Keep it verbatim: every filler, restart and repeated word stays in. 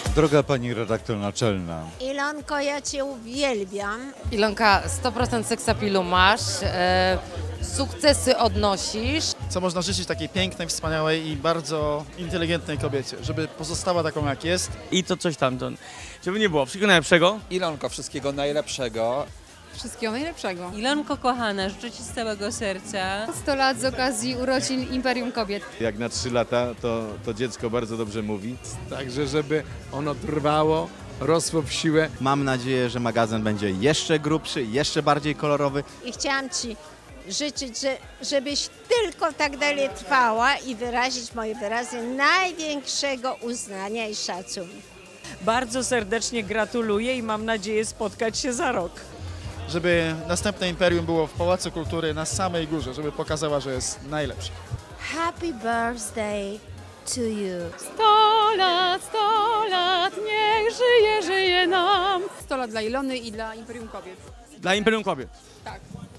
Droga pani redaktor naczelna, Ilonko, ja cię uwielbiam. Ilonka, sto procent seksapilu masz, e, sukcesy odnosisz. Co można życzyć takiej pięknej, wspaniałej i bardzo inteligentnej kobiecie, żeby pozostała taką jak jest. I to coś tam, to, żeby nie było wszystkiego najlepszego. Ilonko, wszystkiego najlepszego. Wszystkiego najlepszego. Ilonko kochana, życzę Ci z całego serca. sto lat z okazji urodzin Imperium Kobiet. Jak na trzy lata, to, to dziecko bardzo dobrze mówi. Także, żeby ono trwało, rosło w siłę. Mam nadzieję, że magazyn będzie jeszcze grubszy, jeszcze bardziej kolorowy. I chciałam ci życzyć, że, żebyś tylko tak dalej trwała i wyrazić moje wyrazy największego uznania i szacunku. Bardzo serdecznie gratuluję i mam nadzieję spotkać się za rok. Żeby następne imperium było w Pałacu Kultury na samej górze, żeby pokazała, że jest najlepsza. Happy birthday to you. sto lat, sto lat, niech żyje, żyje nam. sto lat dla Ilony i dla Imperium Kobiet. Dla Imperium Kobiet. Tak.